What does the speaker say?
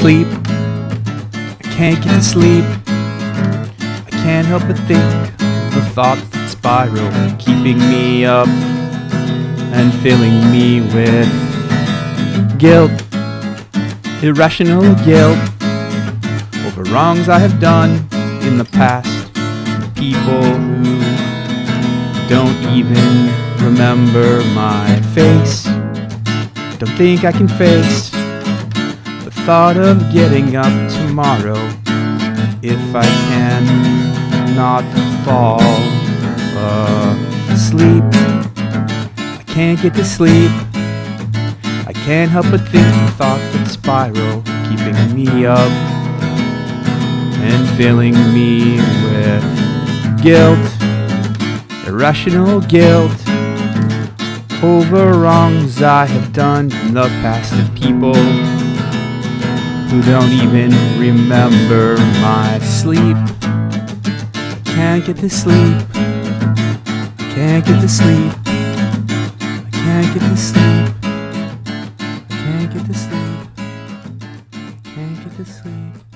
sleep. I can't get to sleep. I can't help but think the thoughts that spiral, keeping me up and filling me with guilt, irrational guilt over wrongs I have done in the past. People who don't even remember my face. Don't think I can face the thought of getting up tomorrow if I can not fall asleep. I can't get to sleep. I can't help but think the thoughts that spiral, keeping me up and filling me with guilt, irrational guilt over wrongs I have done in the past, of people who don't even remember my sleep. I can't get to sleep. I can't get to sleep. I can't get to sleep. I can't get to sleep. I can't get to sleep.